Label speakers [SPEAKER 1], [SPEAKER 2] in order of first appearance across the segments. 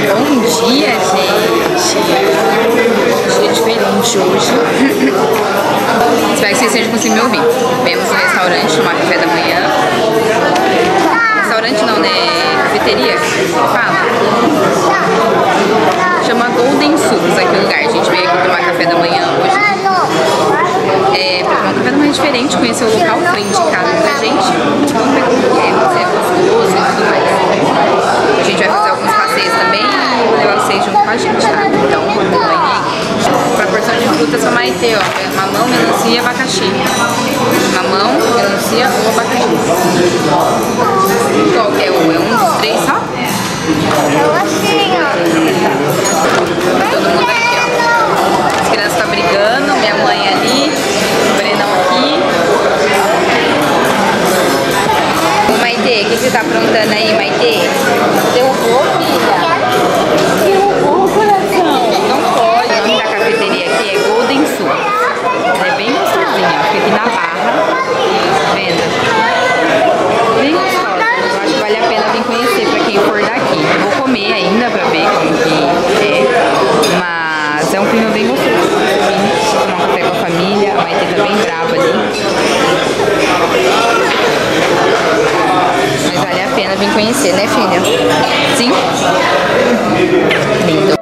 [SPEAKER 1] Bom dia, gente! Dia diferente hoje. Espero que vocês estejam conseguindo me ouvir. Viemos no restaurante tomar café da manhã. Restaurante não, né? Cafeteria? Fala. Chama Golden Sucos aqui o lugar. A gente veio aqui tomar café da manhã hoje. Pra tomar um café da manhã diferente, conhecer o local, foi indicado pra gente. Vamos ver como é, se é gostoso e tudo mais. A gente vai fazer alguns passeios também e vou levar vocês junto com a gente, tá? Então, acompanhem. Pra porção de frutas só vai ter, ó, mamão, melancia e abacaxi. Mamão, melancia ou abacaxi. Qual que é o? É um dos três só? Todo mundo aqui, ó. As crianças estão brigando, minha mãe ali, o Brenão aqui. Ô Maitê, o que você tá aprontando aí, Maitê? Derrubou, filha? Derrubou, coração. Não pode. O nome da cafeteria aqui é Golden Sul. Ela é bem gostosinha, fica aqui na Barra. Vendo? Bem gostosa. Eu acho que vale a pena vir conhecer pra quem for daqui. Eu vou comer ainda pra ver como que é. Mas é um clima bem gostoso. Vou tomar um café com a família. A Maitê tá bem brava ali. Mas vale a pena vir conhecer, né, filha? Sim? Lindo.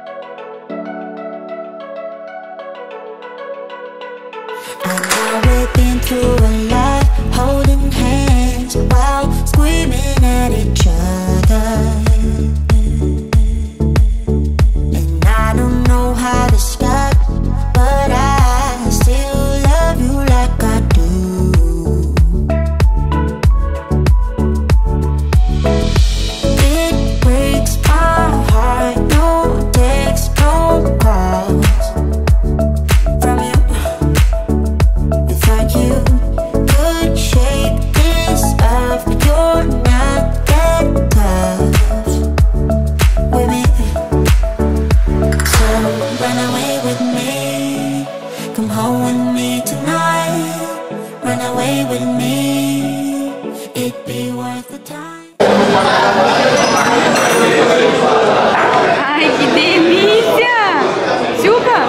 [SPEAKER 1] Ai, que delícia! Chupa!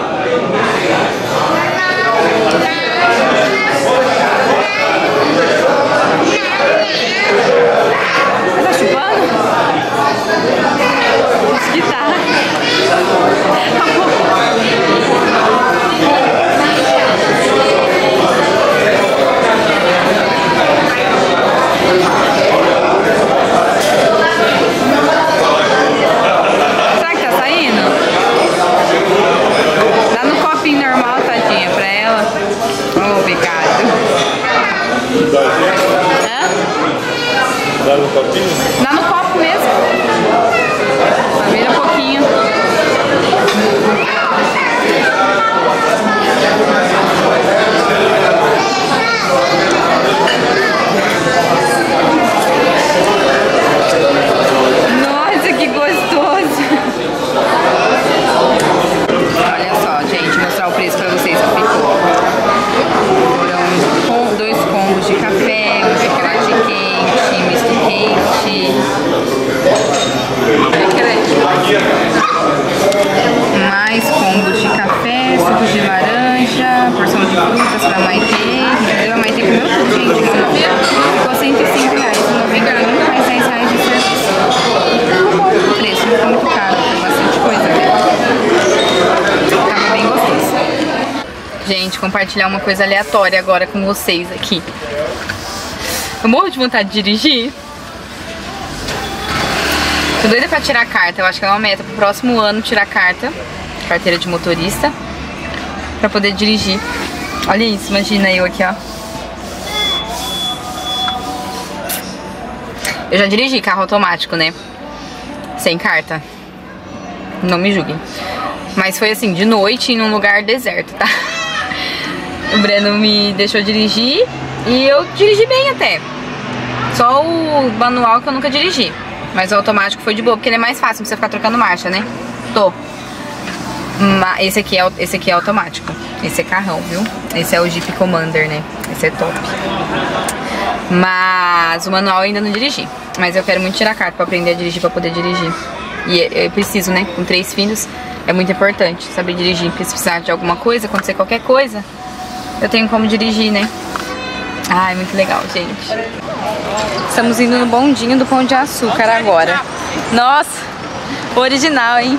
[SPEAKER 1] Você tá chupando? Acho que tá. Será que tá saindo? Dá no copinho normal, tadinha, pra ela. Oh, obrigado. Hã?
[SPEAKER 2] Dá no copinho?
[SPEAKER 1] Dá no copo mesmo. Vira um pouquinho. Nossa, que gostoso! Olha só, gente, mostrar o preço pra vocês que ficou. Foram 2 combos de café, um chocolate quente, misto quente. Mais combos de café, sucos de laranja, porção de frutas pra Maitê. A Maitê comeu tudo, gente. Ficou R$105, se não me engano, mais R$10 de serviço. Ficou bom o preço, não ficou muito caro, foi bastante coisa, né? Tava bem gostoso. Gente, compartilhar uma coisa aleatória agora com vocês aqui. Eu morro de vontade de dirigir. Tô doida pra tirar a carta, eu acho que é uma meta pro próximo ano tirar a carteira de motorista, pra poder dirigir. Olha isso, imagina eu aqui, ó. Eu já dirigi carro automático, né? Sem carta. Não me julguem. Mas foi assim, de noite, em um lugar deserto, tá? O Breno me deixou dirigir e eu dirigi bem até. Só o manual que eu nunca dirigi. Mas o automático foi de boa, porque ele é mais fácil pra você ficar trocando marcha, né? Top. Esse aqui é automático. Esse é carrão, viu? Esse é o Jeep Commander, né? Esse é top. Mas o manual eu ainda não dirigi. Mas eu quero muito tirar a carta pra aprender a dirigir, pra poder dirigir. E eu preciso, né? Com 3 filhos, é muito importante saber dirigir. Porque se precisar de alguma coisa, acontecer qualquer coisa, eu tenho como dirigir, né? Ai, muito legal, gente. Estamos indo no bondinho do Pão de Açúcar agora. Nossa, original, hein?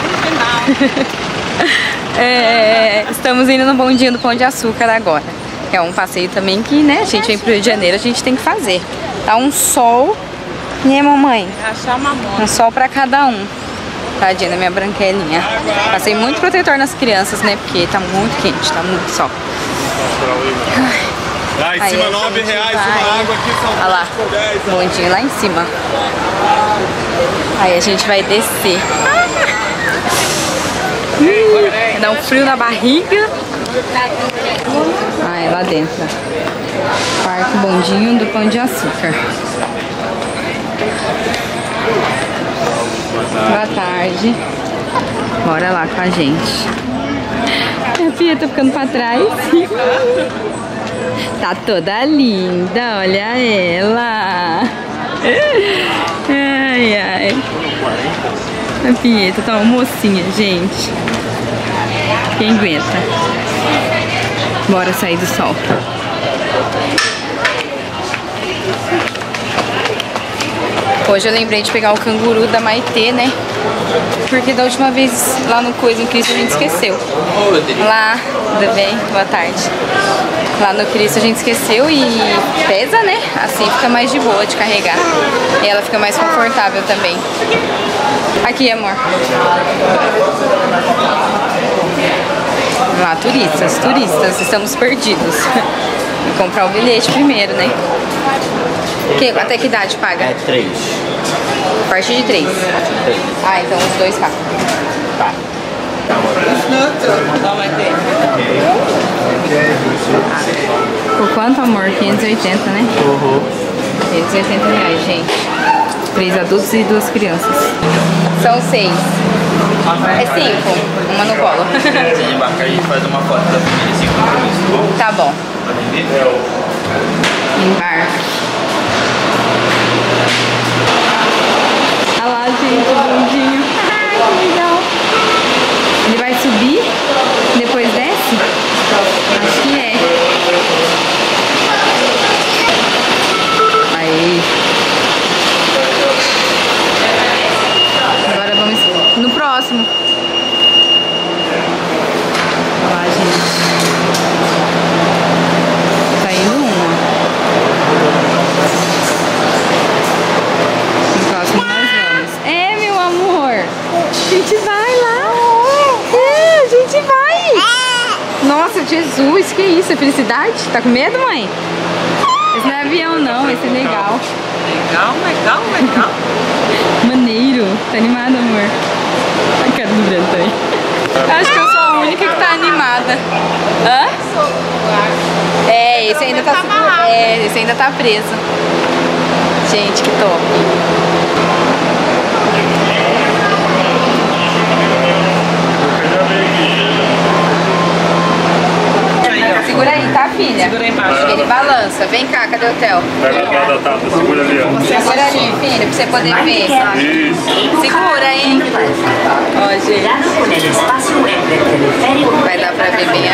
[SPEAKER 1] Estamos indo no bondinho do Pão de Açúcar agora. É um passeio também que, né, a gente vem pro Rio de Janeiro, a gente tem que fazer. Tá um sol, né, mamãe? Um sol pra cada um. Tadinha da minha branquelinha. Passei muito protetor nas crianças, né, porque tá muito quente, tá muito sol.
[SPEAKER 2] Lá em cima, R$9 uma água aqui, são
[SPEAKER 1] olha lá, bondinho lá em cima. Aí a gente vai descer. Dá um frio na barriga. Ah, é lá dentro. Parque Bondinho do Pão de Açúcar. Boa tarde. Bora lá com a gente. A Pia tá ficando pra trás. Tá toda linda, olha ela. Ai, ai. A Pieta tá uma mocinha, gente. Quem aguenta? Bora sair do sol. Hoje eu lembrei de pegar o canguru da Maitê, né? Porque da última vez lá no Coisa em Cristo a gente esqueceu. Lá, tudo bem? Boa tarde. Lá no Cristo a gente esqueceu e pesa, né? Assim fica mais de boa de carregar. E ela fica mais confortável também. Aqui, amor. Lá, turistas, estamos perdidos. Vou comprar o bilhete primeiro, né? Até que idade paga?
[SPEAKER 3] É 3.
[SPEAKER 1] A partir de 3. Ah, então os 2 cá.
[SPEAKER 3] Tá.
[SPEAKER 1] Por quanto, amor? 580, né?
[SPEAKER 3] Uhum.
[SPEAKER 1] 580 reais, gente. 3 adultos e 2 crianças. São 6. É 5. Uma no colo.
[SPEAKER 3] Você embarca aí e faz uma foto da família sem compromisso.
[SPEAKER 1] Tá bom. Embarca. Olha lá, gente, o bondinho. Ai, que legal. Ele vai subir, depois desce? Acho que é. Aí. Agora vamos no próximo. Olha lá, gente. Tá indo uma. No próximo nós vamos. É, meu amor. A gente vai lá. É, a gente vai. Nossa, Jesus, que isso? É felicidade? Tá com medo, mãe? Esse não é avião, não. Esse é legal. Legal. Maneiro. Tá animado, amor? A cara do Breno aí. Acho que eu sou a única que tá animada. Hã? É, esse ainda tá seguro. É, esse ainda tá preso. Gente, que top. Segura aí, tá, filha? Segura aí embaixo. Ele balança. Vem cá, cadê o Theo?
[SPEAKER 2] Pega lá da tapa, segura ali, ó.
[SPEAKER 1] Segura ali, filha, pra você poder ver.
[SPEAKER 2] Isso.
[SPEAKER 1] Segura, hein? Ó, gente. Vai dar pra ver bem a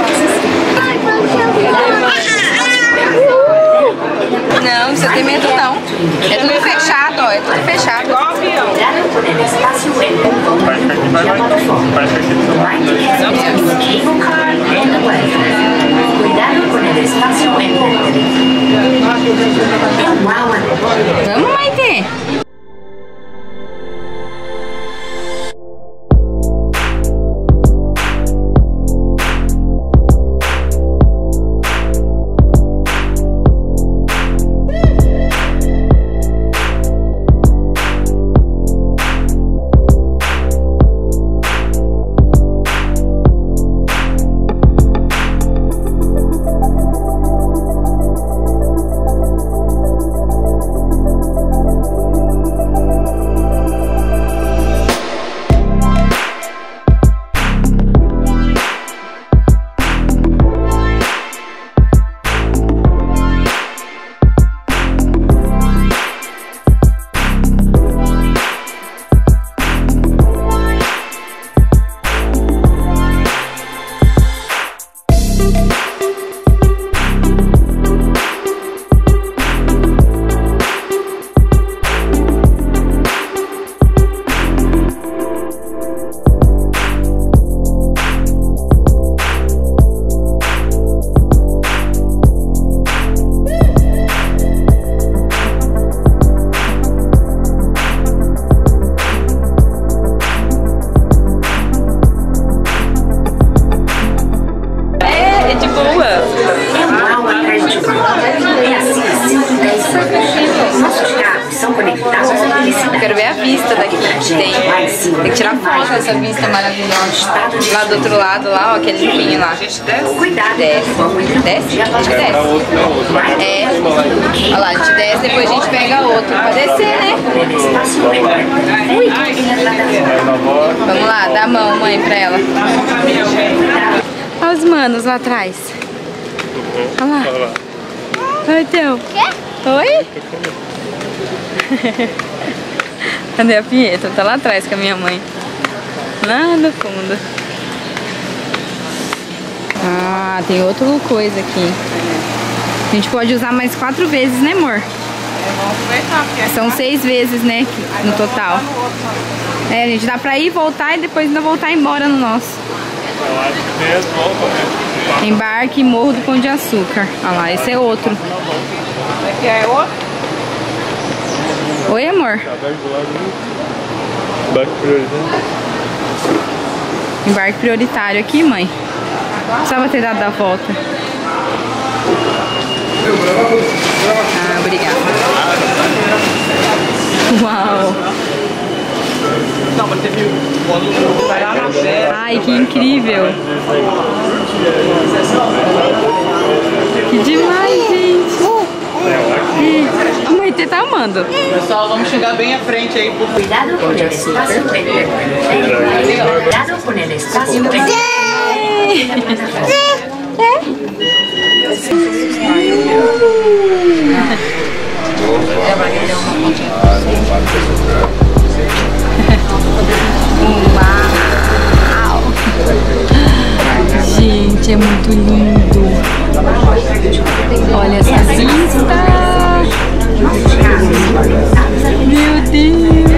[SPEAKER 1] Não, não precisa ter medo, não. É tudo fechado, ó. É tudo fechado. Igual avião.
[SPEAKER 2] Vai ficar aqui, vai. Vai ficar aqui do seu lado.
[SPEAKER 4] Cuidado con el espacio enfrente.
[SPEAKER 1] Vamos, Maitê. Tem que tirar foto dessa vista maravilhosa. Lá do outro lado, lá, ó, aquele limpinho lá.
[SPEAKER 4] Cuidado.
[SPEAKER 1] Desce. Desce? Acho que desce. É. Olha lá, a gente desce, depois a gente pega outro pra descer, né? Ui. Vamos lá, dá a mão, mãe, pra ela. Olha os manos lá atrás. Olha lá. Oi, teu. Oi? Cadê a Pietra? Tá lá atrás com a minha mãe. Lá no fundo. Ah, tem outra coisa aqui. A gente pode usar mais 4 vezes, né, amor? São 6 vezes, né, no total. É, a gente dá pra ir, voltar e depois ainda voltar embora no nosso.
[SPEAKER 2] Eu acho que tem as voltas, né?
[SPEAKER 1] Embarque Morro do Pão de Açúcar. Olha lá, esse é outro.
[SPEAKER 5] Aqui é outro?
[SPEAKER 1] Oi, amor. Embarque prioritário aqui, mãe. Precisava ter dado a volta. Ah, obrigada. Uau. Ai, que incrível. Que demais, gente. A Maite tá amando.
[SPEAKER 3] Pessoal, vamos chegar bem à frente aí, por favor.
[SPEAKER 4] Cuidado con el espacio entre. Cuidado con el espacio entre.
[SPEAKER 1] Uau! Gente, é muito lindo. Olha essa vista. Meu Deus.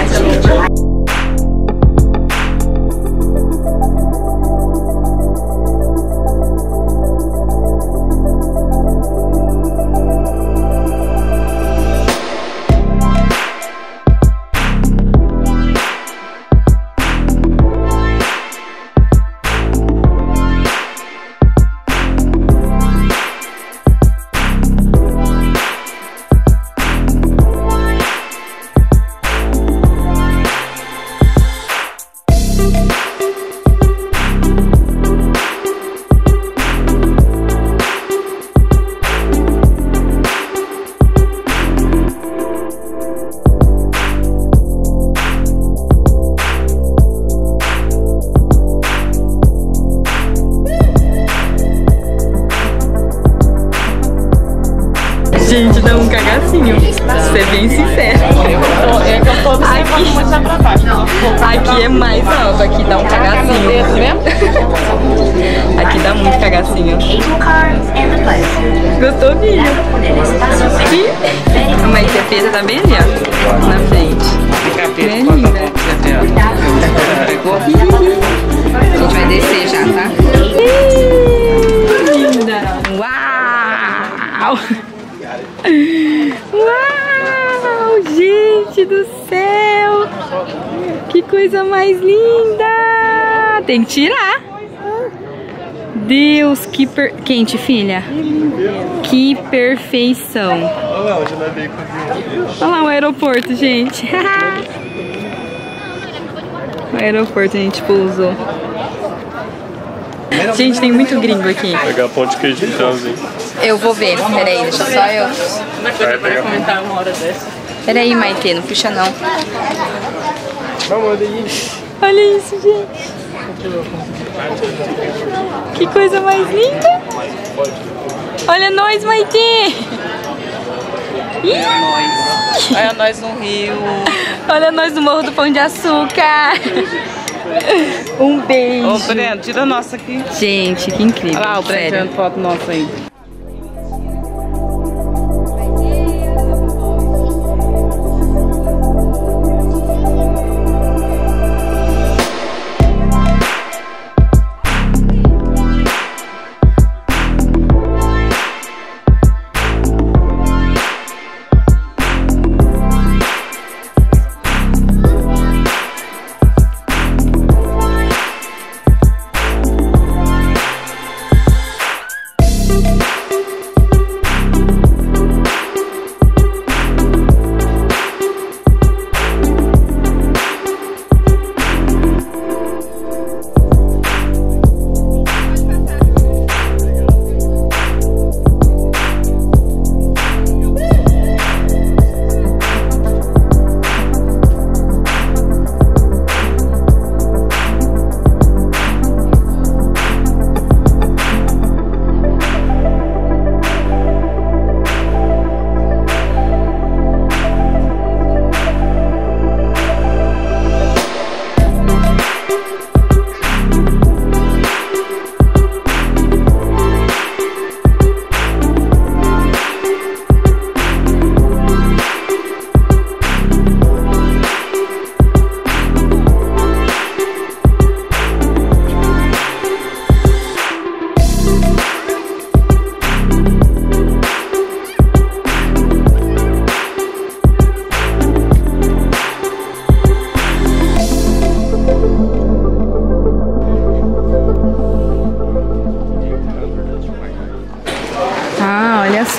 [SPEAKER 1] Gente, dá um cagacinho, pra ser bem sincero. Aqui é mais alto, aqui dá um cagacinho. Aqui dá muito cagacinho. Gostou, filho? A mãe Cepeta tá bem ali, ó, na frente. Bem linda. A gente vai descer já, tá? Linda! Uau! Uau, gente do céu! Que coisa mais linda! Tem que tirar! Deus, que quente, filha! Que perfeição! Olha lá o aeroporto, gente! O aeroporto a gente pousou. Gente, tem muito gringo aqui.
[SPEAKER 2] Pegar pão de queijo de Townsend.
[SPEAKER 1] Eu vou ver, peraí, deixa só eu.
[SPEAKER 2] Vai
[SPEAKER 5] Comentar uma hora dessa.
[SPEAKER 1] Peraí, Maite, não puxa não.
[SPEAKER 2] Vamos aí.
[SPEAKER 1] Olha isso, gente. Que coisa mais linda. Olha nós, Maite.
[SPEAKER 5] Olha nós no Rio.
[SPEAKER 1] Olha nós no Morro do Pão de Açúcar. Um beijo.
[SPEAKER 5] Ô, Breno, tira a nossa aqui.
[SPEAKER 1] Gente, que incrível.
[SPEAKER 5] Olha lá o Breno
[SPEAKER 1] sério.
[SPEAKER 5] tirando foto nossa aí.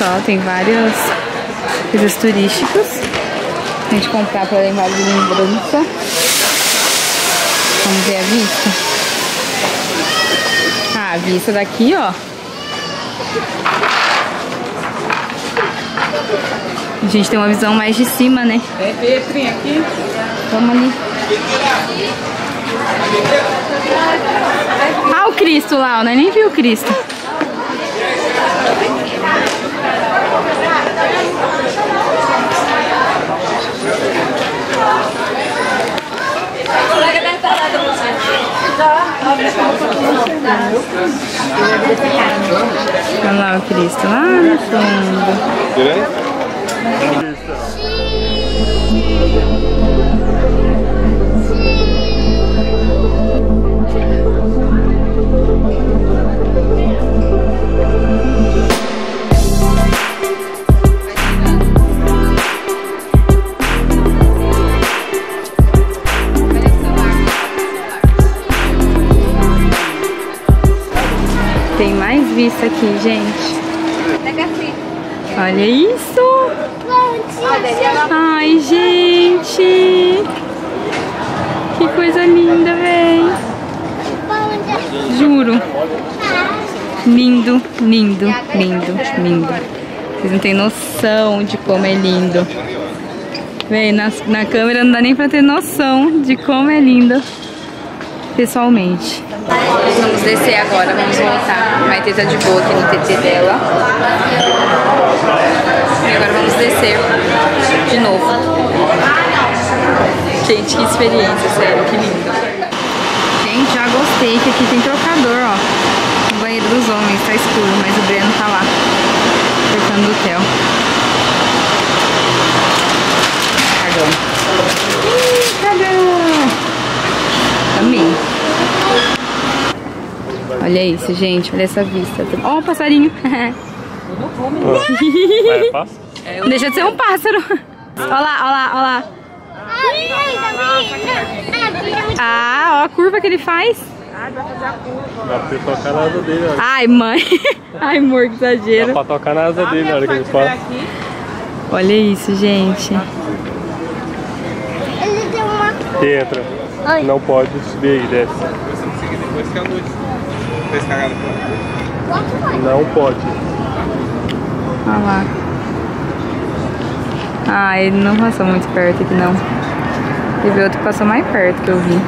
[SPEAKER 1] só, tem várias coisas turísticas pra gente comprar pra levar de lembrança. Vamos ver a vista. Ah, a vista daqui, ó. A gente tem uma visão mais de cima, né?
[SPEAKER 5] É Petrinha aqui.
[SPEAKER 1] Vamos ali. Ah, o Cristo lá, né? Nem viu o Cristo. Olha lá o Cristo lá no fundo. Tem mais vista aqui, gente. Olha isso! Ai, gente! Que coisa linda, véi! Juro! Lindo, lindo, lindo, lindo. Vocês não têm noção de como é lindo. Véi, na câmera não dá nem pra ter noção de como é lindo pessoalmente. Vamos descer agora, vamos voltar. A Maitê tá de boa aqui no TT dela. E agora vamos descer de novo. Gente, que experiência, sério, que lindo. Gente, já gostei que aqui tem trocador, ó. No banheiro dos homens, tá escuro, mas o Breno tá lá, trocando o Theo. Cagão. Cagão. Amei. Olha isso, gente. Olha essa vista. Ó, o passarinho. Não deixa de ser um pássaro. Olha lá, olha lá, olha lá. Ah, ó a curva que ele faz.
[SPEAKER 2] Dá pra tocar na asa dele, olha.
[SPEAKER 1] Ai, mãe. Ai, amor, que exagero.
[SPEAKER 2] Dá pra tocar na asa dele na hora que ele fala.
[SPEAKER 1] Olha isso, gente.
[SPEAKER 2] Entra. Não pode subir aí, desce.
[SPEAKER 3] Depois que a luz fez cagada com
[SPEAKER 2] Não pode.
[SPEAKER 1] Olha lá. Ah, ele não passou muito perto aqui, não. Teve outro que passou mais perto que eu vi.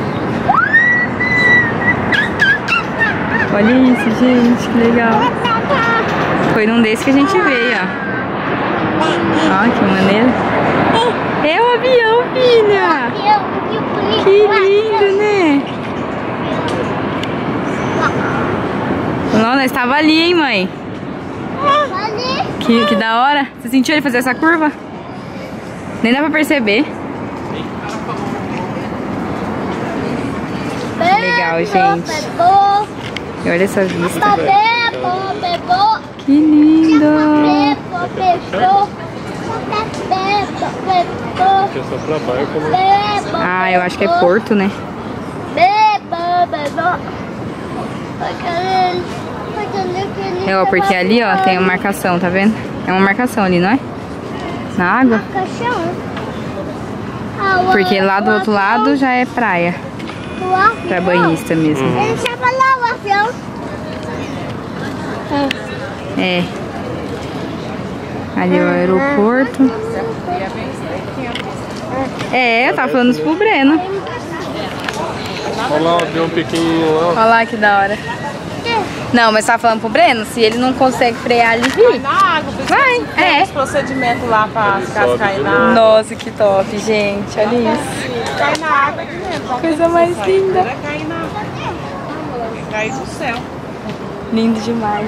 [SPEAKER 1] Olha isso, gente, que legal. Foi num desse que a gente veio, ó. Ó, que maneiro. É o avião, filha! Que lindo, né? Não, nós estava ali, hein, mãe? Que da hora. Você sentiu ele fazer essa curva? Nem dá pra perceber. Legal, gente. E olha essa vista. Que lindo.
[SPEAKER 2] Aqui é só pra barco, né?
[SPEAKER 1] Ah, eu acho que é Porto, né? É, ó, porque ali, ó, tem uma marcação, tá vendo? É uma marcação ali, não é? Na água. Porque lá do outro lado já é praia. Pra banhista mesmo.
[SPEAKER 6] Ele estava lá, o avião.
[SPEAKER 1] É. Ali é o aeroporto. É, eu tava falando isso pro Breno.
[SPEAKER 2] Olha lá o avião pequenininho lá.
[SPEAKER 1] Olha lá que da hora. Não, mas tava falando pro Breno, se ele não consegue frear ali,
[SPEAKER 5] Vai na água, por isso
[SPEAKER 1] vai,
[SPEAKER 5] que tem
[SPEAKER 1] é.
[SPEAKER 5] os procedimentos lá pra as
[SPEAKER 2] Ele
[SPEAKER 5] casas
[SPEAKER 2] sobe
[SPEAKER 5] cair
[SPEAKER 2] de
[SPEAKER 5] na
[SPEAKER 2] novo.
[SPEAKER 5] água.
[SPEAKER 1] Nossa, que top, gente. Olha isso.
[SPEAKER 5] Cai na água de dentro.
[SPEAKER 1] Coisa mais linda.
[SPEAKER 5] Vai cair na água. Cair do céu.
[SPEAKER 1] Lindo demais.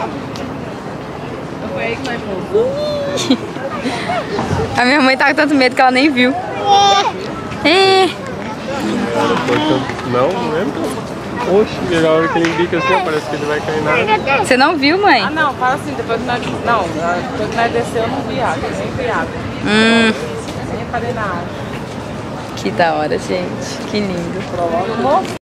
[SPEAKER 5] Foi aí que nós fomos.
[SPEAKER 1] A minha mãe tá com tanto medo que ela nem viu. É.
[SPEAKER 2] Não, não lembro. Oxe, a hora que ele indica assim, parece que ele vai cair na água.
[SPEAKER 1] Você não viu, mãe?
[SPEAKER 5] Ah, não, fala assim, depois que nós... Não, depois que nós desceu, eu não vi água, nem vi água. Nem reparei na água.
[SPEAKER 1] Que da hora, gente. Que lindo.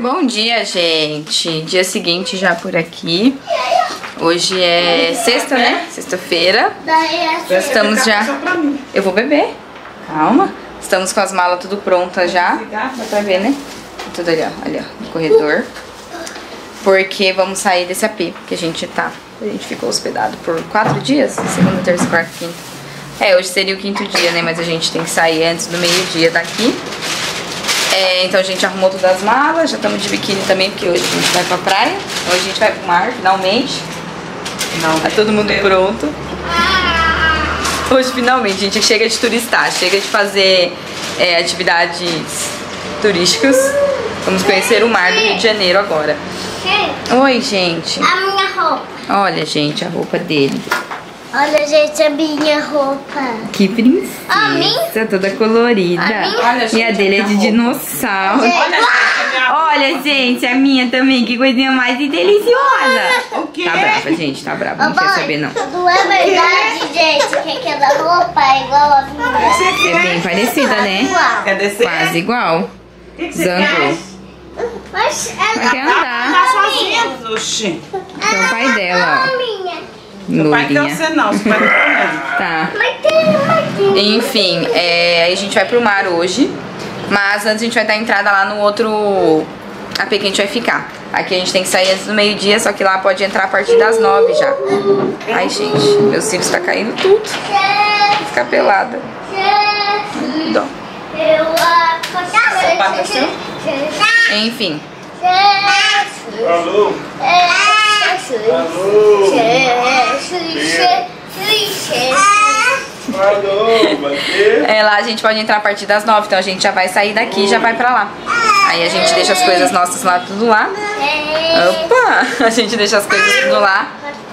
[SPEAKER 1] Bom dia, gente. Dia seguinte já por aqui. Hoje é sexta, né? Sexta-feira. Estamos já... Eu vou beber. Calma. Estamos com as malas tudo prontas já. Dá pra ver, né? Tudo ali, ó. Ali, ó. No corredor. Porque vamos sair desse AP que a gente tá. A gente ficou hospedado por 4 dias. Segunda, terça, quarta, quinta. Hoje seria o 5º dia, né? Mas a gente tem que sair antes do meio-dia daqui. Então a gente arrumou todas as malas. Já estamos de biquíni também, porque hoje a gente vai pra praia. Hoje a gente vai pro mar, finalmente. Tá todo mundo pronto. Hoje finalmente, a gente chega de turistar. Chega de fazer atividades turísticas. Vamos conhecer o mar do Rio de Janeiro agora. Oi, gente.
[SPEAKER 6] A minha roupa.
[SPEAKER 1] Olha, gente, a roupa dele.
[SPEAKER 6] Olha, gente, a minha roupa.
[SPEAKER 1] Que princesa, toda colorida. E a dele é de dinossauro. Olha, gente, a minha também. Que coisinha mais deliciosa.
[SPEAKER 5] O quê?
[SPEAKER 1] Tá brava, gente, tá brava. Não quer saber, não.
[SPEAKER 6] Não é verdade, gente, que aquela roupa é igual a minha.
[SPEAKER 1] É bem parecida, né?
[SPEAKER 5] Quer descer?
[SPEAKER 1] Quase igual.
[SPEAKER 5] O que você
[SPEAKER 1] Zangou.
[SPEAKER 6] Mas
[SPEAKER 1] Vai quer andar.
[SPEAKER 5] Tá sozinha, Oxi.
[SPEAKER 1] Que é o pai dela, ó.
[SPEAKER 6] minha.
[SPEAKER 5] Seu pai tem
[SPEAKER 1] Loirinha.
[SPEAKER 5] você não, seu pai tem
[SPEAKER 1] Tá.
[SPEAKER 6] Mas tem.
[SPEAKER 1] Enfim, a gente vai pro mar hoje. Mas antes a gente vai dar entrada lá no outro AP que a gente vai ficar. Aqui a gente tem que sair antes do meio-dia, só que lá pode entrar a partir das 9 já. Ai, gente, meus cílios tá caindo tudo. Vou ficar pelada. Dó. Enfim.
[SPEAKER 3] Alô? Alô, bater?
[SPEAKER 1] Lá a gente pode entrar a partir das 9, então a gente já vai sair daqui e já vai pra lá. Aí a gente deixa as coisas nossas lá, tudo lá. Opa! A gente deixa as coisas tudo lá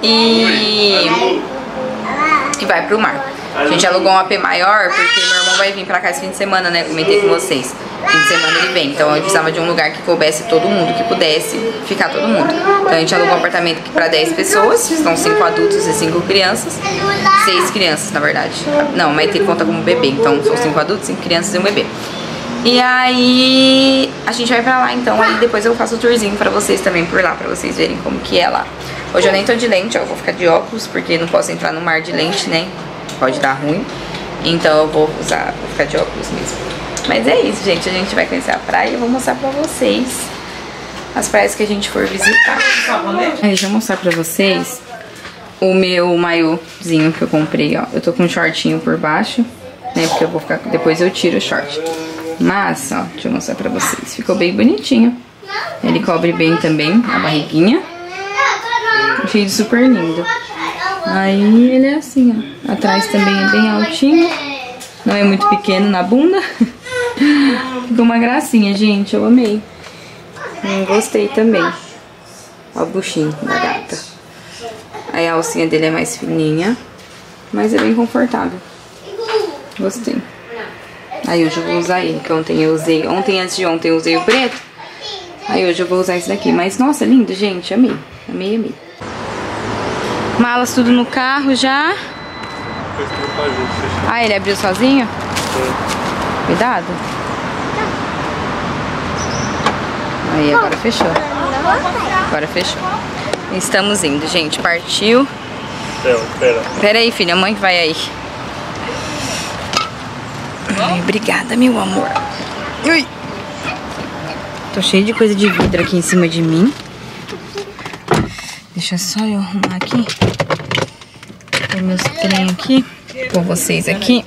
[SPEAKER 1] e vai pro mar. A gente alugou um AP maior porque meu irmão vai vir pra cá esse fim de semana, né? Comentei com vocês. Fim de semana ele vem, então eu precisava de um lugar que coubesse todo mundo, que pudesse ficar todo mundo. Então a gente alugou um apartamento aqui pra 10 pessoas, são 5 adultos e 5 crianças. 6 crianças, na verdade. Não, mas tem conta como bebê, então são 5 adultos, 5 crianças e um bebê. E aí a gente vai pra lá, então aí depois eu faço o tourzinho pra vocês também por lá, pra vocês verem como que é lá. Hoje eu nem tô de lente, ó, eu vou ficar de óculos, porque não posso entrar no mar de lente, né? Pode dar ruim. Então eu vou ficar de óculos mesmo. Mas é isso, gente, a gente vai conhecer a praia e eu vou mostrar pra vocês as praias que a gente for visitar. Aí, deixa eu mostrar pra vocês o meu maiôzinho que eu comprei, ó. Eu tô com um shortinho por baixo, né, porque eu vou ficar, depois eu tiro o short. Mas, ó, deixa eu mostrar pra vocês. Ficou bem bonitinho. Ele cobre bem também a barriguinha. Achei super lindo. Aí ele é assim, ó. Atrás também é bem altinho. Não é muito pequeno na bunda. Ficou uma gracinha, gente. Eu amei. Gostei também. Ó o buchinho da gata. Aí a alcinha dele é mais fininha. Mas é bem confortável. Gostei. Aí hoje eu vou usar ele, que ontem eu usei. Antes de ontem eu usei o preto. Aí hoje eu vou usar esse daqui. Mas nossa, lindo, gente. Amei. Amei, amei. Malas tudo no carro já. Ah, ele abriu sozinho? Cuidado. Aí, agora fechou. Agora fechou. Estamos indo, gente. Partiu. Pera aí, filha. A mãe vai aí. Ai, obrigada, meu amor. Ui. Tô cheio de coisa de vidro aqui em cima de mim. Deixa só eu arrumar aqui. Pôr meus trem aqui. Com vocês aqui.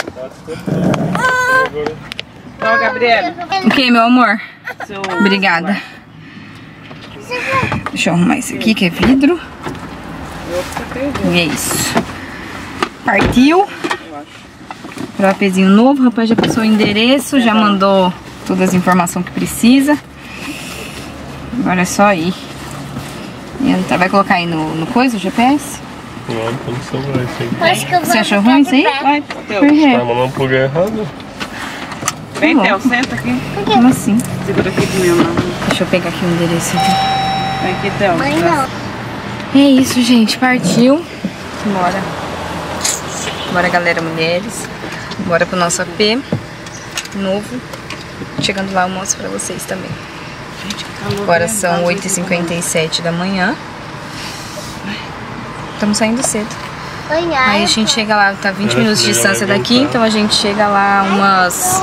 [SPEAKER 5] Ó, Gabriela.
[SPEAKER 1] O que, meu amor? Obrigada. Deixa eu arrumar isso aqui, que é vidro. E é isso. Partiu. Pro APzinho novo. O rapaz já passou o endereço. Já mandou todas as informações que precisa. Agora é só ir. E vai colocar aí no coisa, o GPS?
[SPEAKER 6] Acho que eu vou.
[SPEAKER 1] Você achou ruim isso aí?
[SPEAKER 5] Vai,
[SPEAKER 1] Por
[SPEAKER 5] Teu.
[SPEAKER 1] quê?
[SPEAKER 3] Tá mandando pro lugar errado?
[SPEAKER 5] Vem,
[SPEAKER 1] Tá bom.
[SPEAKER 5] Theo, senta aqui.
[SPEAKER 1] Como assim?
[SPEAKER 5] Segura aqui de mim, não.
[SPEAKER 1] Deixa eu pegar aqui o endereço aqui.
[SPEAKER 5] Vem aqui, Theo.
[SPEAKER 6] Mãe, não.
[SPEAKER 1] É isso, gente. Partiu. Bora. Bora, galera, mulheres. Bora pro nosso AP novo. Chegando lá eu mostro pra vocês também. Gente, Agora são 8h57 da manhã. Estamos saindo cedo. Aí a gente chega lá, tá 20 minutos de distância daqui, então a gente chega lá umas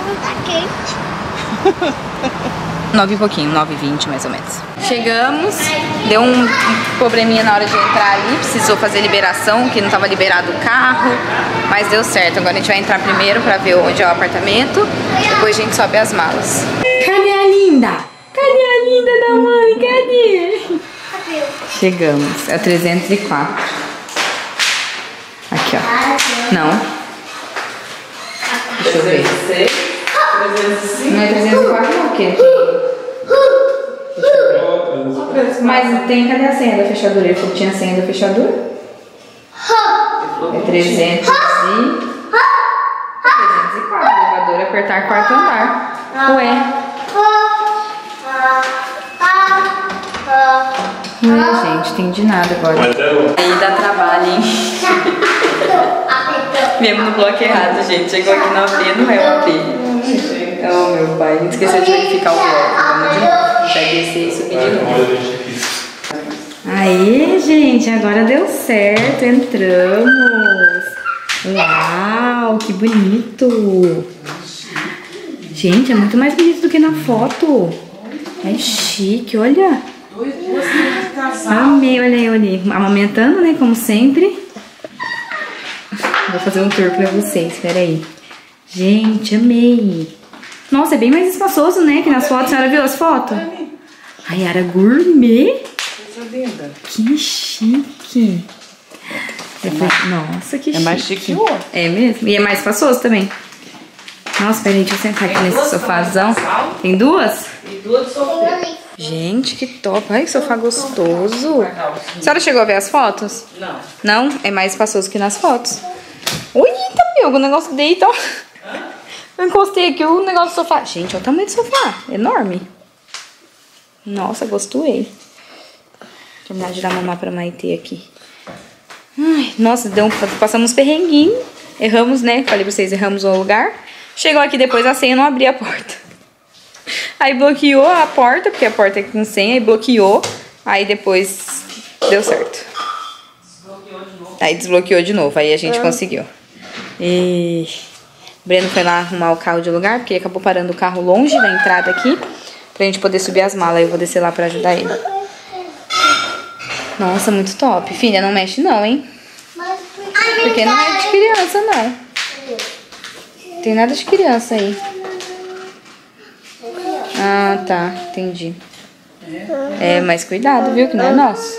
[SPEAKER 1] 9 e pouquinho, 9h20 mais ou menos. Chegamos, deu um probleminha na hora de entrar ali, precisou fazer liberação, que não tava liberado o carro, mas deu certo. Agora a gente vai entrar primeiro pra ver onde é o apartamento, depois a gente sobe as malas. Cadê a linda? Cadê a linda da mãe? Cadê? Chegamos, é o 304. Aqui, ó. Não. Deixa eu ver. Não é 304 não, o quê? Mas tem, cadê a senha da fechadura? Ele falou que tinha a senha da fechadura? É 304. Elevador, apertar quarto andar. Ué. Gente, entendi nada agora. Aí dá trabalho, hein? Mesmo no bloco errado, gente. Chegou aqui no AP, não é o AP. Oh, meu pai. A gente esqueceu de verificar o bloco. Vamos de novo. Vai descer e subir de novo. Aí, gente, agora deu certo. Entramos. Uau, que bonito. Gente, é muito mais bonito do que na foto. É chique, olha. Amei, olha aí, olha aí. Amamentando, né, como sempre. Vou fazer um tour pra vocês, peraí. Gente, amei. Nossa, é bem mais espaçoso, né, que nas fotos. A senhora viu as fotos? Ai, era gourmet. Que chique. Nossa, que chique.
[SPEAKER 5] É mais chique que o outro.
[SPEAKER 1] É mesmo? E é mais espaçoso também. Nossa, peraí, deixa eu sentar aqui nesse sofazão. Tem duas?
[SPEAKER 5] E duas sofás.
[SPEAKER 1] Gente, que top. Ai, que sofá gostoso. A senhora chegou a ver as fotos?
[SPEAKER 5] Não.
[SPEAKER 1] Não? É mais espaçoso que nas fotos. Ui, eita, meu, o negócio deita. Eu encostei aqui o negócio do sofá. Gente, olha o tamanho do sofá. Enorme. Nossa, gostei. Vou terminar de dar mamar pra Maitê aqui. Ai, nossa, passamos uns perrenguinhos. Erramos, né? Falei pra vocês, erramos o lugar. Chegou aqui depois a senha, não abria a porta. Aí bloqueou a porta, porque a porta é com senha, aí bloqueou. Aí depois deu certo. Aí desbloqueou de novo, aí a gente conseguiu. E o Breno foi lá arrumar o carro de lugar, porque ele acabou parando o carro longe da entrada aqui, pra gente poder subir as malas. Aí eu vou descer lá pra ajudar ele. Nossa, muito top. Filha, não mexe não, hein? Porque não é de criança, não. Não tem nada de criança aí. Ah, tá. Entendi. É, mas cuidado, viu? Que não é nosso.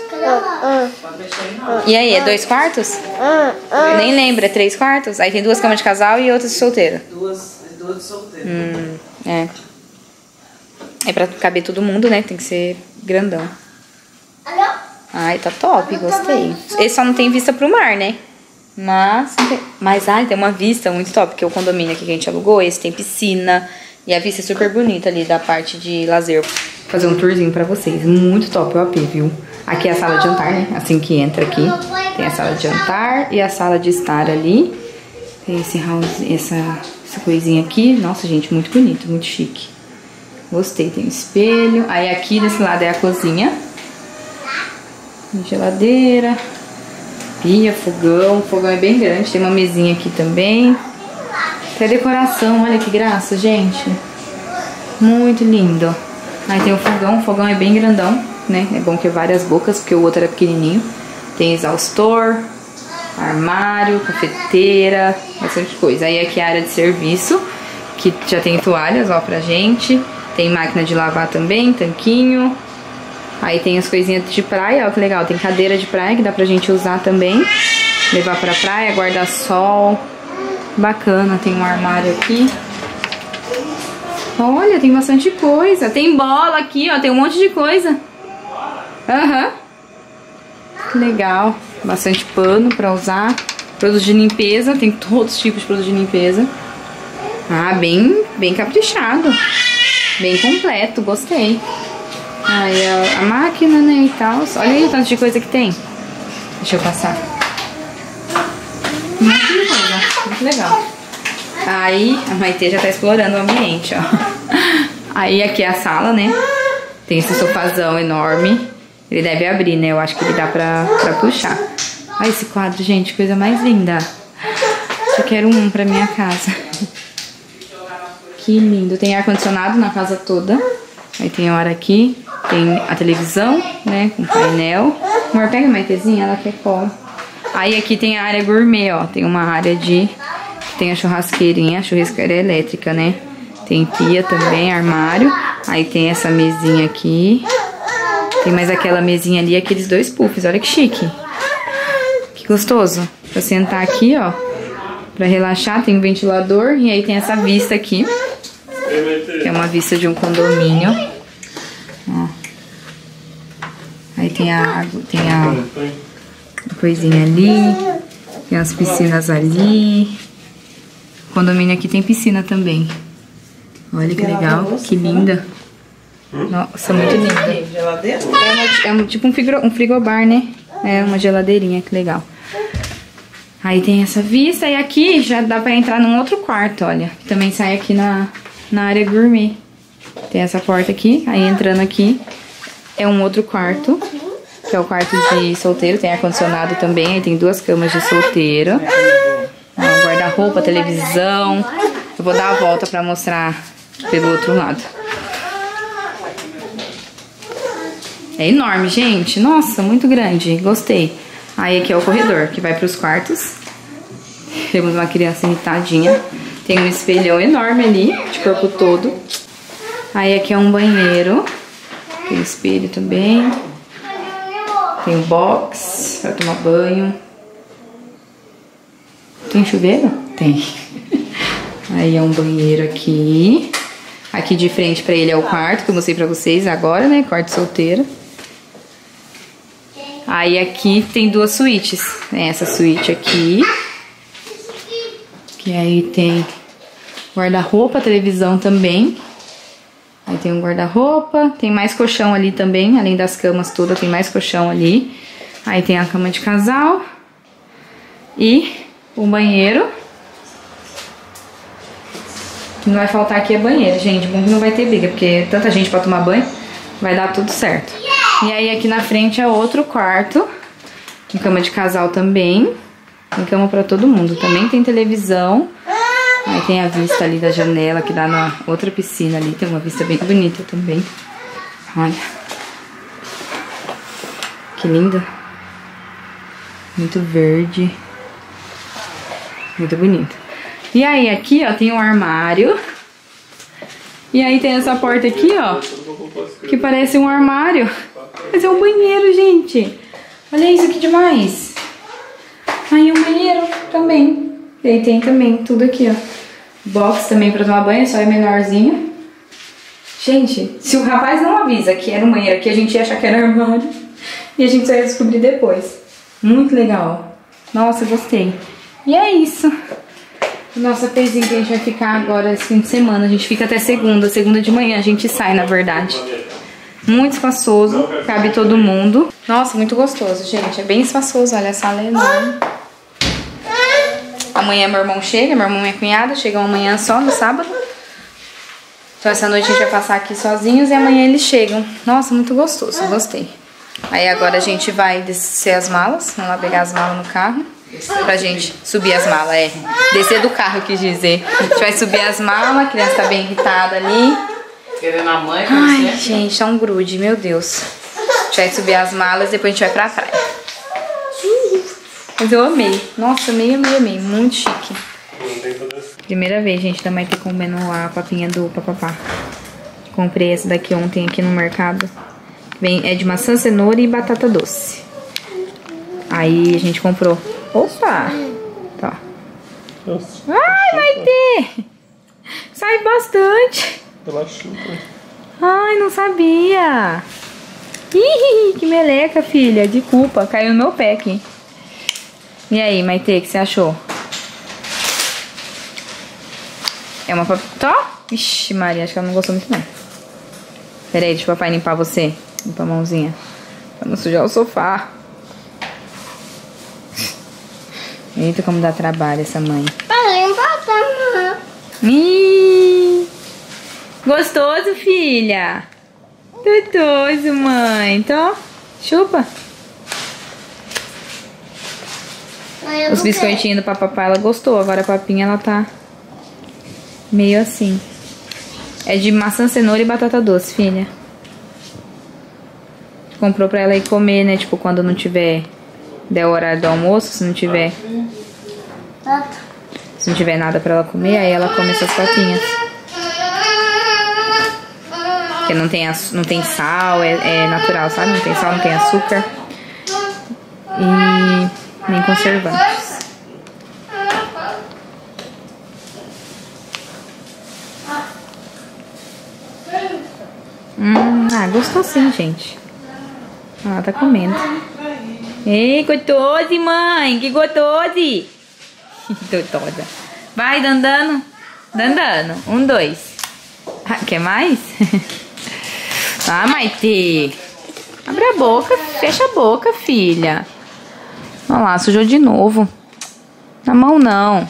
[SPEAKER 1] E aí, é 2 quartos? Nem lembra, é 3 quartos? Aí tem 2 camas de casal e outras de solteira.
[SPEAKER 5] Duas de solteiro.
[SPEAKER 1] É. É pra caber todo mundo, né? Tem que ser grandão. Ai, tá top, gostei. Esse só não tem vista pro mar, né? Mas ai, tem uma vista muito top, porque o condomínio aqui que a gente alugou, esse tem piscina. E a vista é super bonita ali da parte de lazer. Vou fazer um tourzinho pra vocês. Muito top o AP, viu? Aqui é a sala de jantar, né? Assim que entra aqui. Tem a sala de jantar e a sala de estar ali. Tem esse house, essa coisinha aqui. Nossa, gente, muito bonito, muito chique. Gostei, tem um espelho. Aí aqui desse lado é a cozinha. Geladeira. Pia, fogão. O fogão é bem grande. Tem uma mesinha aqui também. Tem a decoração, olha que graça, gente. Muito lindo. Aí tem o fogão é bem grandão, né? É bom que é várias bocas, porque o outro era pequenininho. Tem exaustor, armário, cafeteira, bastante coisa. Aí aqui é a área de serviço, que já tem toalhas, ó, pra gente. Tem máquina de lavar também, tanquinho. Aí tem as coisinhas de praia, ó, que legal. Tem cadeira de praia que dá pra gente usar também. Levar pra praia, guarda-sol. Bacana, tem um armário aqui. Olha, tem bastante coisa. Tem bola aqui, ó, tem um monte de coisa. Aham. Que legal. Bastante pano pra usar. Produtos de limpeza, tem todos os tipos de produtos de limpeza. Ah, bem caprichado. Bem completo, gostei. Aí a máquina, né, e tal. Olha aí o tanto de coisa que tem. Deixa eu passar. Muito coisa, muito legal. Aí a Maitê já tá explorando o ambiente, ó. Aí aqui é a sala, né? Tem esse sofazão enorme. Ele deve abrir, né? Eu acho que ele dá pra puxar. Olha esse quadro, gente. Coisa mais linda. Eu quero um pra minha casa. Que lindo. Tem ar-condicionado na casa toda. Aí tem a hora aqui. Tem a televisão, né? Com painel. Amor, pega a Maitezinha, ela quer cola. Aí aqui tem a área gourmet, ó. Tem uma área de... Tem a churrasqueirinha, a churrasqueira elétrica, né? Tem pia também, armário. Aí tem essa mesinha aqui. Tem mais aquela mesinha ali, aqueles 2 puffs. Olha que chique. Que gostoso. Pra sentar aqui, ó. Pra relaxar, tem um ventilador. E aí tem essa vista aqui. Que é uma vista de um condomínio. Ó. Aí tem a coisinha ali. Tem as piscinas ali. O condomínio aqui tem piscina também. Olha que legal, que linda. Nossa, muito linda.
[SPEAKER 5] Geladeira?
[SPEAKER 1] É tipo um frigobar, né? É uma geladeirinha, que legal. Aí tem essa vista e aqui já dá pra entrar num outro quarto, olha. Também sai aqui na área gourmet. Tem essa porta aqui, aí entrando aqui é um outro quarto, que é o quarto de solteiro. Tem ar-condicionado também, aí tem 2 camas de solteiro. Guarda-roupa, televisão. Eu vou dar a volta pra mostrar pelo outro lado. É enorme, gente. Nossa, muito grande. Gostei. Aí aqui é o corredor, que vai pros quartos. Temos uma criança irritadinha. Tem um espelhão enorme ali, de corpo todo. Aí aqui é um banheiro. Tem espelho também. Tem um box pra tomar banho. Tem chuveiro? Tem. Aí é um banheiro aqui. Aqui de frente pra ele é o quarto, que eu mostrei pra vocês agora, né? Quarto solteiro. Aí aqui tem 2 suítes. Tem essa suíte aqui. Que aí tem guarda-roupa, televisão também. Aí tem um guarda-roupa. Tem mais colchão ali também. Além das camas todas, tem mais colchão ali. Aí tem a cama de casal. E o banheiro. O que não vai faltar aqui é banheiro, gente. Bom que não vai ter briga, porque tanta gente pra tomar banho. Vai dar tudo certo. E aí aqui na frente é outro quarto. Tem cama de casal também. Tem cama pra todo mundo. Também tem televisão. Aí tem a vista ali da janela, que dá na outra piscina ali. Tem uma vista bem bonita também. Olha. Que linda. Muito verde. Muito bonito. E aí aqui, ó, tem um armário. E aí tem essa porta aqui, ó, que parece um armário. Mas é um banheiro, gente. Olha isso, que demais. Aí um banheiro também. E aí tem também tudo aqui, ó. Box também pra tomar banho, só é menorzinho. Gente, se o rapaz não avisa que era um banheiro aqui, a gente ia achar que era armário. E a gente só ia descobrir depois. Muito legal. Nossa, gostei. E é isso. Nossa, pezinho que a gente vai ficar agora esse fim de semana. A gente fica até segunda. Segunda de manhã a gente sai, na verdade. Muito espaçoso. Cabe todo mundo. Nossa, muito gostoso, gente. É bem espaçoso. Olha, a sala é enorme. Amanhã meu irmão chega. Meu irmão e minha cunhada chegam amanhã só, no sábado. Então essa noite a gente vai passar aqui sozinhos. E amanhã eles chegam. Nossa, muito gostoso. Gostei. Aí agora a gente vai descer as malas. Vamos lá pegar as malas no carro. Pra gente subir as malas, descer do carro, quis dizer. A gente vai subir as malas, a criança tá bem irritada ali.
[SPEAKER 5] Querendo a mãe,
[SPEAKER 1] ai, gente, tá um grude, meu Deus. A gente vai subir as malas, depois a gente vai pra praia. Mas eu amei. Nossa, amei. Muito chique. Primeira vez, gente, da Maite comendo a papinha do papapá. Comprei essa daqui ontem aqui no mercado. É de maçã, cenoura e batata doce. Aí a gente comprou. Opa! Tá. Ai, Maite! Sai bastante. Ai, não sabia. Ih, que meleca, filha. De culpa. Caiu no meu pé aqui. E aí, Maite, o que você achou? É uma papita? Ixi, Maria, acho que ela não gostou muito, não. Pera aí, deixa o papai limpar você. Limpa a mãozinha. Pra não sujar o sofá. Eita, como dá trabalho essa mãe. Gostoso, filha? Gostoso, mãe. Então, chupa. Os biscoitinhos do papapá, ela gostou. Agora a papinha, ela tá meio assim. É de maçã, cenoura e batata doce, filha. Comprou pra ela ir comer, né? Tipo, quando não tiver... Der o horário do almoço, se não tiver... Se não tiver nada pra ela comer, aí ela come essas papinhas. Porque não tem sal, é natural, sabe? Não tem sal, não tem açúcar. E nem conservantes. Gostou sim, gente. Ela tá comendo. Ei, gostoso, mãe. Que gostoso. Gostosa. Vai, dandando. Dandando. 1, 2. Quer mais? Ah, Maite. Abre a boca. Fecha a boca, filha. Olha lá, sujou de novo. Na mão, não.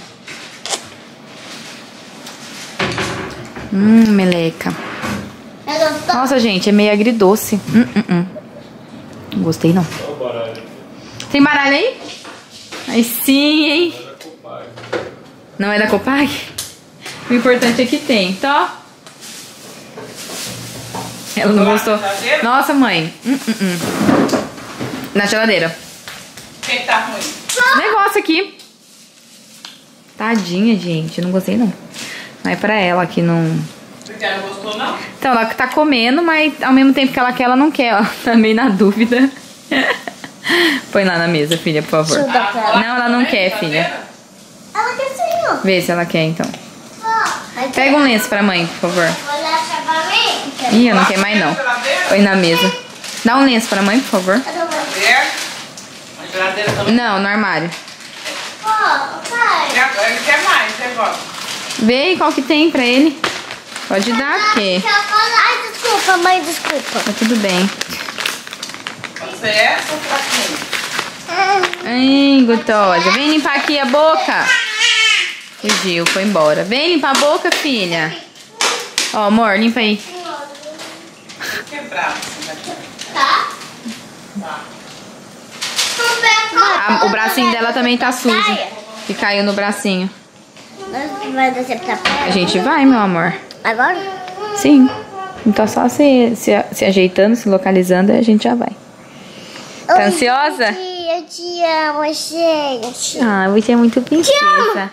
[SPEAKER 1] Meleca. Nossa, gente, é meio agridoce. Não gostei, não. Tem baralho aí? Aí sim, hein? Não é da Copag? O importante é que tem, tá? Ela não gostou. Nossa, mãe. Na geladeira.
[SPEAKER 5] O que tá ruim?
[SPEAKER 1] Negócio aqui. Tadinha, gente. Eu não gostei, não. Não é pra ela que não...
[SPEAKER 5] Porque ela não gostou, não?
[SPEAKER 1] Então, ela tá comendo, mas ao mesmo tempo que ela quer, ela não quer. Ó. Tá meio na dúvida. Põe lá na mesa, filha, por favor. Não, ela não quer, filha.
[SPEAKER 6] Ela quer sim, ó.
[SPEAKER 1] Vê se ela quer, então.
[SPEAKER 6] Ó.
[SPEAKER 1] Pega um lenço pra mãe, por favor.
[SPEAKER 6] Vou deixar pra mim.
[SPEAKER 1] Ih, eu não quero mais, não. Põe na mesa. Dá um lenço pra mãe, por favor.
[SPEAKER 5] A geladeira também.
[SPEAKER 1] Não, no armário.
[SPEAKER 6] Ó, pai.
[SPEAKER 5] Ele quer mais, você gosta?
[SPEAKER 1] Vê qual que tem pra ele. Pode dar, porque...
[SPEAKER 6] Ai, desculpa, mãe, desculpa.
[SPEAKER 1] Tá tudo bem.
[SPEAKER 5] Pode ser essa ou fraquinha?
[SPEAKER 1] Ai, gostosa. Vem limpar aqui a boca. Fugiu, foi embora. Vem limpar a boca, filha. Ó, amor, limpa aí.
[SPEAKER 5] Quebrar.
[SPEAKER 6] Tá?
[SPEAKER 1] O bracinho dela também tá sujo. Que caiu no bracinho.
[SPEAKER 6] Vai descer pra
[SPEAKER 1] A
[SPEAKER 6] praia?
[SPEAKER 1] gente vai, meu amor.
[SPEAKER 6] Agora?
[SPEAKER 1] Sim. Então só se ajeitando, se localizando, e a gente já vai. Tá ansiosa?
[SPEAKER 6] Eu te amo, gente.
[SPEAKER 1] Ah, você é muito princesa.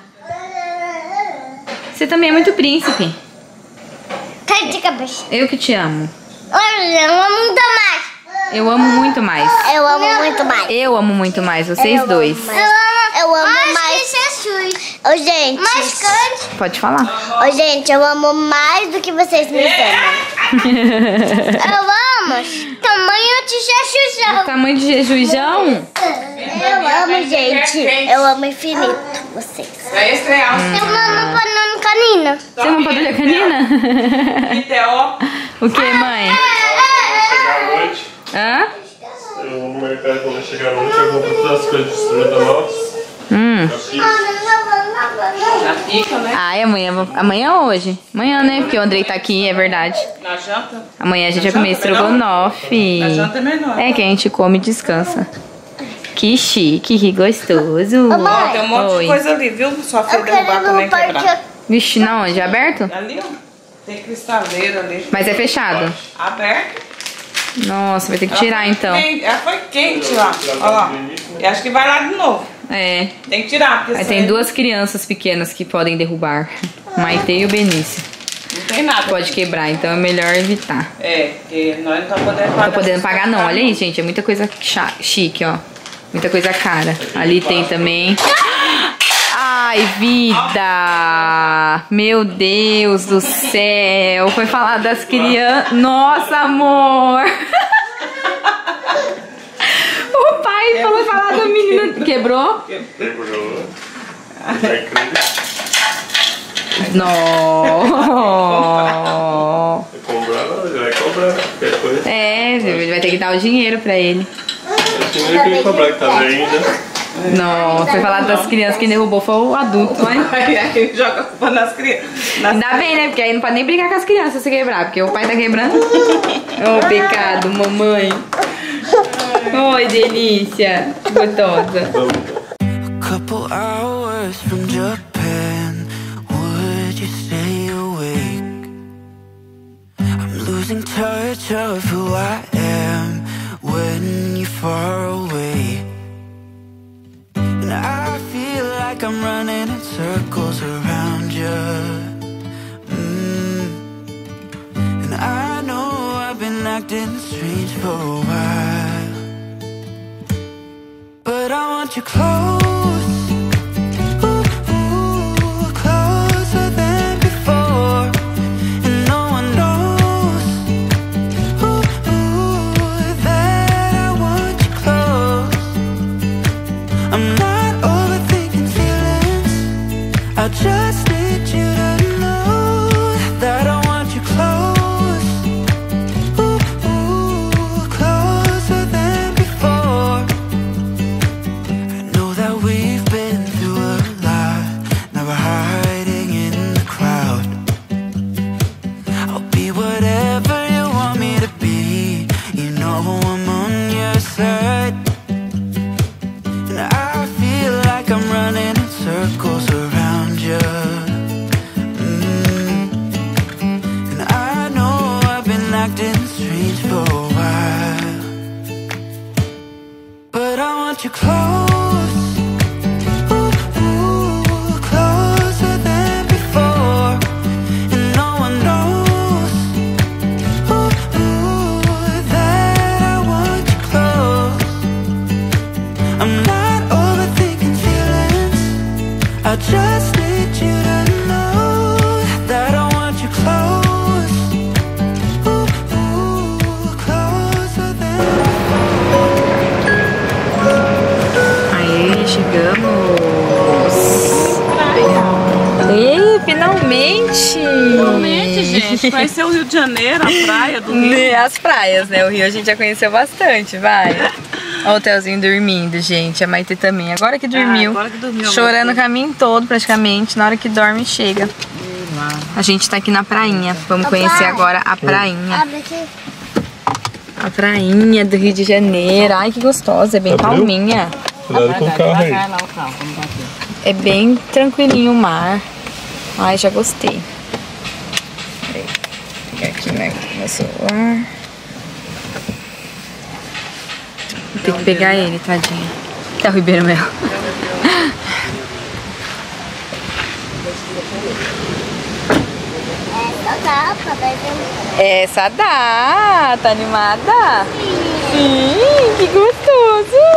[SPEAKER 1] Você também é muito príncipe.
[SPEAKER 6] Cai de cabeça.
[SPEAKER 1] Eu que te amo.
[SPEAKER 6] Olha, eu amo muito mais.
[SPEAKER 1] Eu amo muito mais.
[SPEAKER 6] Eu amo muito mais.
[SPEAKER 1] Eu amo muito mais, vocês dois.
[SPEAKER 6] Eu amo mais que Jesus. Ô, gente. Mais cante.
[SPEAKER 1] Pode falar.
[SPEAKER 6] Ô, gente, eu amo mais do que vocês me amam. Eu amo. Tamanho de Jesus.
[SPEAKER 1] Tamanho de jejujão?
[SPEAKER 6] Eu amo, gente. Eu amo infinito vocês.
[SPEAKER 5] É estrear.
[SPEAKER 6] Eu amo banana canina.
[SPEAKER 1] Você ama padulha canina?
[SPEAKER 5] E Theo?
[SPEAKER 1] O que, mãe?
[SPEAKER 2] Chegar à noite,
[SPEAKER 1] Hã?
[SPEAKER 2] eu vou no mercado quando chegar à noite, eu vou comprar todas as coisas de instrumento novos.
[SPEAKER 5] Já fica, né?
[SPEAKER 1] Ai, amanhã hoje. Amanhã, né? Porque o Andrei tá aqui, é verdade.
[SPEAKER 5] Na janta.
[SPEAKER 1] Amanhã a gente vai comer estrogonofe.
[SPEAKER 5] Na janta é menor.
[SPEAKER 1] É que a gente come e descansa. Que chique, que gostoso.
[SPEAKER 5] Ó, tem um monte
[SPEAKER 1] Oi.
[SPEAKER 5] de coisa ali, viu? Só
[SPEAKER 6] Eu
[SPEAKER 5] foi derrubar
[SPEAKER 6] quero ir
[SPEAKER 5] também
[SPEAKER 6] no parque.
[SPEAKER 5] quebrar.
[SPEAKER 1] Vixe, na onde? Aberto?
[SPEAKER 5] Ali, ó. Tem cristaleira ali.
[SPEAKER 1] Mas é fechado.
[SPEAKER 5] Aberto.
[SPEAKER 1] Nossa, vai ter que tirar então.
[SPEAKER 5] Ela foi quente lá. Olha lá. Eu acho que vai lá de novo.
[SPEAKER 1] É.
[SPEAKER 5] Tem que tirar. Porque
[SPEAKER 1] Aí
[SPEAKER 5] isso
[SPEAKER 1] tem
[SPEAKER 5] aí
[SPEAKER 1] duas crianças pequenas que podem derrubar. Maite e o Benício.
[SPEAKER 5] não tem nada.
[SPEAKER 1] Pode quebrar, então é melhor evitar.
[SPEAKER 5] É, porque nós não estamos podendo
[SPEAKER 1] Não
[SPEAKER 5] pagar.
[SPEAKER 1] tô podendo pagar não, olha aí, gente. É muita coisa chique, ó. Muita coisa cara. Ali tem também. Ai, vida! Meu Deus do céu! Foi falar das crianças. Nossa, amor! O pai falou falar do menino. Quebrou?
[SPEAKER 2] Quebrou. Vai acreditar.
[SPEAKER 1] Não!
[SPEAKER 2] Vai cobrar, não, ele vai cobrar. Qualquer coisa.
[SPEAKER 1] É, vai ter que dar o dinheiro pra ele.
[SPEAKER 2] Esse dinheiro que ele cobrar que tá bem ainda.
[SPEAKER 1] Não, foi falar das crianças, quem derrubou foi o adulto.
[SPEAKER 5] Aí joga a culpa nas crianças.
[SPEAKER 1] Ainda bem, né? Porque aí não pode nem brincar com as crianças se quebrar, porque o pai tá quebrando. Oh, pecado, mamãe. Oi, delícia. Gostosa.
[SPEAKER 7] A couple hours from Japan, would you stay awake? I'm losing touch of who I am when you're far away. And I feel like I'm running in circles around you. And I know I've been acting strange for a while, but I want you close, ooh, closer than before. And no one knows, ooh, that I want you close. I'm not overthinking feelings, I just need you to know that I want you close, ooh, closer than before. I know that we've been through a lot, now we're hiding in the crowd. I'll be whatever you want me to be, you know I'm on your side. And I feel like I'm running in circles around you. And I know I've been acting strange for a while, but I want you close, ooh, closer than before. And no one knows, ooh, that I want you close. I'm not overthinking feelings, I just need you to know that I want you close, ooh, closer than.
[SPEAKER 1] Aí, chegamos. Ei, finalmente!
[SPEAKER 5] Finalmente, gente. Conheceu o Rio de Janeiro, a praia do Rio.
[SPEAKER 1] As praias, né? O Rio a gente já conheceu bastante, vai. Olha o Hotelzinho dormindo, gente. A Maite também. Agora que dormiu.
[SPEAKER 5] Agora que dormiu.
[SPEAKER 1] Chorando o caminho todo, praticamente. Na hora que dorme, chega. A gente tá aqui na prainha. Vamos conhecer agora a prainha.
[SPEAKER 6] Abre aqui.
[SPEAKER 1] A prainha do Rio de Janeiro. Ai, que gostosa. É bem calminha.
[SPEAKER 3] Cuidado com o carro aí.
[SPEAKER 5] Vai lá o carro, vamos bater.
[SPEAKER 1] É bem tranquilinho o mar. Ai, já gostei. Peraí. Vou pegar aqui meu celular. Vou ter que pegar ele, tadinho. Tá o Ribeiro Mel.
[SPEAKER 6] Essa dá pra ver.
[SPEAKER 1] Essa dá! Tá animada? Sim, que gostoso!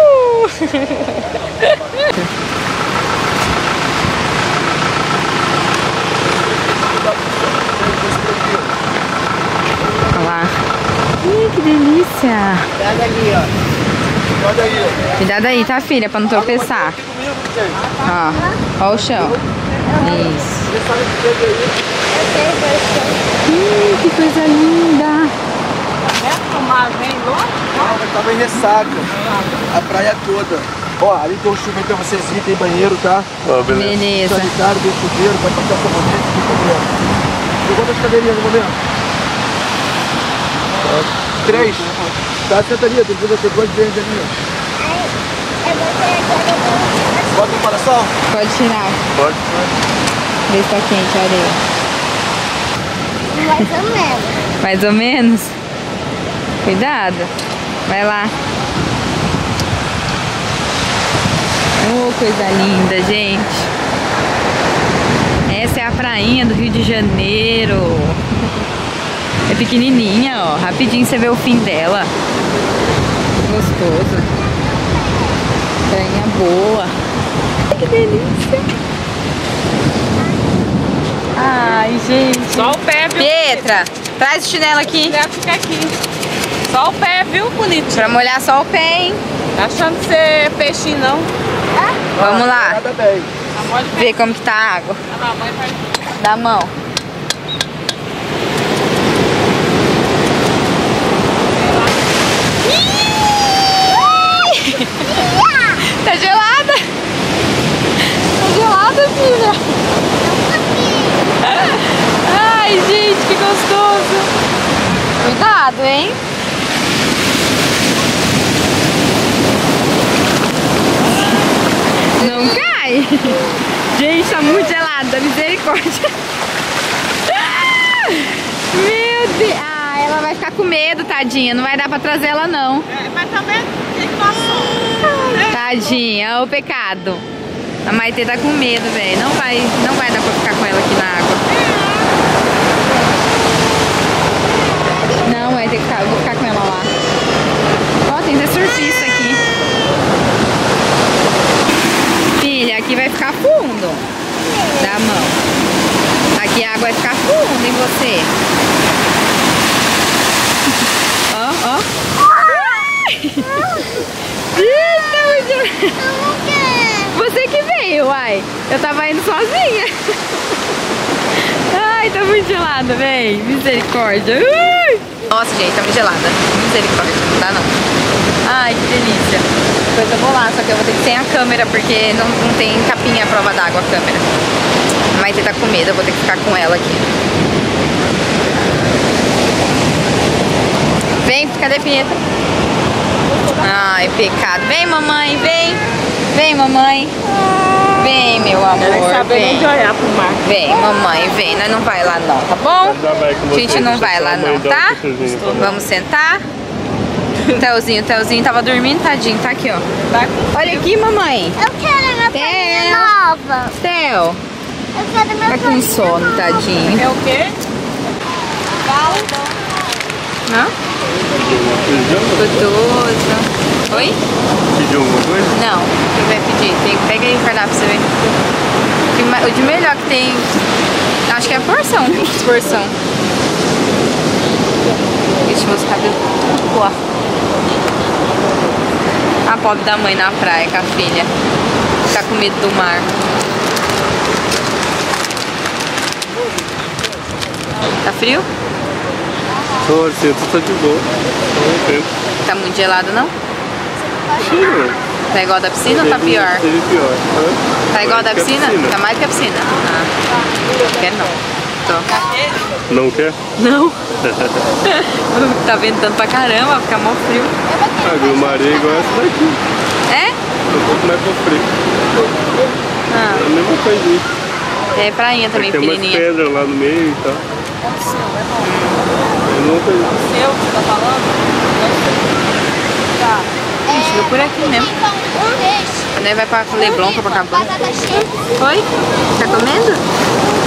[SPEAKER 1] Olha lá. Ih, que delícia!
[SPEAKER 3] Cuidado ali, ó. Cuidado aí, ó.
[SPEAKER 1] Cuidado aí, tá, filha? Pra não tropeçar. Ó, ó o chão. Isso. Que coisa linda!
[SPEAKER 5] O mar vem logo.
[SPEAKER 3] Tava em ressaca. A praia toda. Ó, ali tem um chuveiro pra vocês irem, tem banheiro, tá?
[SPEAKER 1] Beleza.
[SPEAKER 3] Sanitário, tem chuveiro, pode passar sabonete, não tem problema. Eu vou das cadeirinhas no momento. 3. Tá, senta ali, tem duas verdes ali, ó. Bota um para-sol?
[SPEAKER 1] Pode tirar.
[SPEAKER 3] Pode.
[SPEAKER 1] Vê se tá quente a areia.
[SPEAKER 6] Mais ou menos.
[SPEAKER 1] Mais ou menos? Cuidado. Vai lá. Oh, coisa linda, gente. Essa é a prainha do Rio de Janeiro. É pequenininha, ó. Rapidinho você vê o fim dela. Gostoso. Prainha boa. Ai, que delícia. Ai, gente.
[SPEAKER 5] Só o pé, viu?
[SPEAKER 1] Pietra, traz o chinelo aqui.
[SPEAKER 5] Fica aqui. Só o pé, viu, bonitinho?
[SPEAKER 1] Pra molhar só o pé, hein?
[SPEAKER 5] Tá achando que você é peixinho, não?
[SPEAKER 1] Vamos lá.
[SPEAKER 3] Nada bem.
[SPEAKER 1] Ver como que tá a água.
[SPEAKER 5] A mãe vai...
[SPEAKER 1] Dá a mão. Tá gelada? filha. Ai, gente, que gostoso. Cuidado, hein? Não cai. Gente, tá muito gelada, misericórdia. Meu Deus. Ah, ela vai ficar com medo, tadinha. Não vai dar pra trazer ela, não.
[SPEAKER 5] Mas também tem que passar.
[SPEAKER 1] Tadinha, olha o pecado. A Maitê tá com medo, velho. Não vai dar pra ficar com ela aqui na água. Não, vai ter que ficar, eu vou ficar com ela lá. Ó, tem até surfista aqui. Filha, aqui vai ficar fundo. Dá a mão. Aqui a água vai ficar fundo em você. Ó, ó. Você que veio, uai. Eu tava indo sozinha. Ai, tá muito gelada, vem. Misericórdia. Nossa, gente, tá muito gelada. Misericórdia, não dá não. Ai, que delícia. Depois eu vou lá, só que eu vou ter que ir sem a câmera, porque não tem capinha à prova d'água a câmera. A Maitê tá com medo, eu vou ter que ficar com ela aqui. Vem, cadê a Pinheta? Ai, pecado. Vem, mamãe, vem. Vem, mamãe. Vem, meu amor.
[SPEAKER 5] Eu nem sabe nem de olhar pro mar.
[SPEAKER 1] Vem, mamãe, vem. Nós não vai lá não, tá bom? A gente não vai lá não, tá? Vamos sentar. Telzinho tava dormindo, tadinho. Tá aqui, ó. Olha aqui, mamãe.
[SPEAKER 6] Eu quero minha família nova.
[SPEAKER 1] Tel.
[SPEAKER 6] Eu quero minha
[SPEAKER 1] Tá com
[SPEAKER 6] família
[SPEAKER 1] sono,
[SPEAKER 6] nova.
[SPEAKER 1] tadinho.
[SPEAKER 5] É o quê?
[SPEAKER 1] Hã? Gostoso. Oi?
[SPEAKER 2] Pediu alguma coisa?
[SPEAKER 1] Não, quem vai pedir? Pega aí o cardápio pra você ver. O de melhor que tem, acho que é a porção. Deixa meus cabelos. Boa. A pobre da mãe na praia com a filha. Tá com medo do mar. Tá frio?
[SPEAKER 2] Tô, assim, tá de boa.
[SPEAKER 1] Tá muito gelado, não?
[SPEAKER 2] Sim,
[SPEAKER 1] Tá igual da piscina ou tá pior?
[SPEAKER 2] Teve pior.
[SPEAKER 1] Tá igual da
[SPEAKER 2] Mais que a
[SPEAKER 1] piscina? Tá mais que a piscina. Ah. Quer não. Tô.
[SPEAKER 2] Não quer?
[SPEAKER 1] Não. Tá ventando pra caramba, fica mó frio.
[SPEAKER 2] Ah, Grumari é igual essa daqui.
[SPEAKER 1] É?
[SPEAKER 2] Um pouco mais pra frio. É a mesma coisinha.
[SPEAKER 1] É prainha também,
[SPEAKER 2] Tem umas
[SPEAKER 1] pequenininha.
[SPEAKER 2] pedras lá no meio e tal. É uma coisa.
[SPEAKER 5] Seu que você tá falando? Tá.
[SPEAKER 1] Gente, veio por aqui mesmo.
[SPEAKER 6] Um peixe.
[SPEAKER 1] Quando ele vai pra Leblon, Copacabana.
[SPEAKER 6] Batata cheia.
[SPEAKER 1] Oi? Tá comendo?